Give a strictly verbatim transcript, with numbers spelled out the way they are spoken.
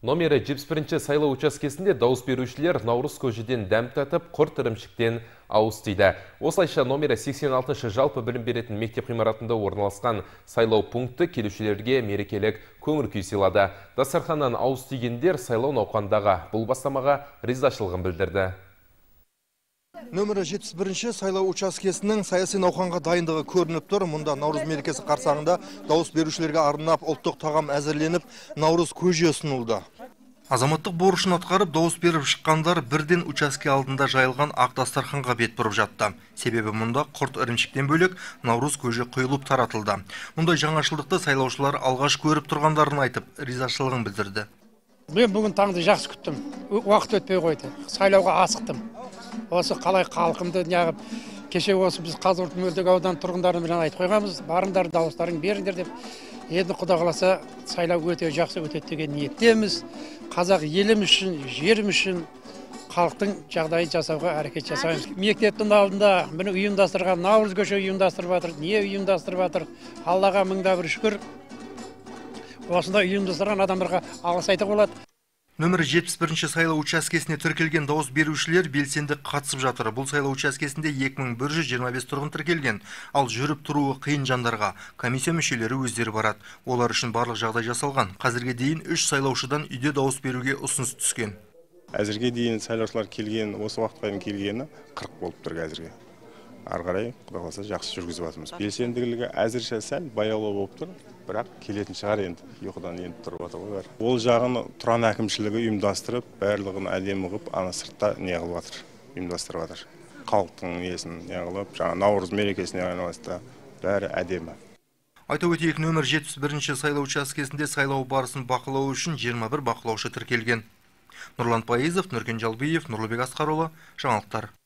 Номері жетпіс бірінші сайлау учаскесінде дауыс берушілер наурыз көжеден дәм татып, құрт ірімшіктен ауыз тиді. Осылайша номері сексен алтыншы жалпы білім беретін мектеп ғимаратында орналасқан сайлау пункті келушілерге мерекелік көңіл күй сыйлады. Дастарханнан ауыз тигендер сайлау науқандағы бұл бастамаға ризашылығын білдірді. Нөмірі жетпіс бірінші сайлау учаскесінің саяси науқанға дайындығы көрініп тұр. Мұнда наурыз мерекесі қарсаңында дауыс берушілерге арнап ұлттық тағам әзірленіп, наурыз көже ұсынылды. Азаматтық борышын атқарып, дауыс беріп шыққандар бірден учаске алдында жайылған ақ дастарханға бет бұрып жатты. Себебі мұнда құрт ірімшіктен бөлек наурыз көже құйылып таратылды. Мұндай жаңашылдықты сайлаушылар алғаш көріп тұрғандарын айтып, ризашылығын білдірді. Мен бүгін таңды жақсы күттім. Уақыт өтпей қойды. Сайлауға асықтым. Осы қалай халқымды неғып, кеше осы біз Қазығұрт мөлтек аудан тұрғындарымен айтып қойғанбыз, барыңдар дауыстарын беріңдер деп. Енді Құда қаласа сайлау өте жақсы өтеді деген ниеттеміз. Қазақ елім үшін, жерім үшін халықтың жағдайын жасауға әрекет жасаймыз. Мектептің алдында міне ұйымдастырған наурыз көше ұйымдастырып жатыр. Не ұйымдастырып жатыр? Аллаға мыңда бір шүкір. Осында ұйымдастырған адамдарға алғыс айтуға болады. Нөмірі жетпіс бірінші сайлау учаскесіне тіркелген дауыс берушілер белсенді қатысып жатыр. Бұл сайлау учаскесінде екі мың бір жүз жиырма бес тұрғын тіркелген. Ал жүріп тұруы қиын жандарға комиссия мүшелері өздері барады. Олар үшін барлық жағдай жасалған. Қазірге дейін үш сайлаушыдан үйде дауыс беруге ұсыныс түскен. Әзірге дейін сайлаушылар келген, осы уақытқа дейін келгені қырық болып тұр әзірге. Ары қарай Құда қаласа жақсы жүргізіп жатырмыз. Белсенділігі әзірше сәл баяулау болып тұр, бірақ келетін шығар енді, ұйқыдан енді тұрып жатыр ғой. Ол жағын тұран әкімшілігі ұйымдастырып, барлығын әдемі қылып, ана сыртта не қылып жатыр, ұйымдастырып жатыр. Халықтың несін не қылып, жаңа наурыз мерекесіне айналысты, бәрі әдемі. Айта өтейік, нөмір жетпіс бірінші сайлау учаскесінде сайлау барысын бақылау үшін жиырма бір бақылаушы тіркелген. Нұрлан Пайызов, Нұркен Жалбиев, Нұрлыбек Асқарұлы, жаңалықтар.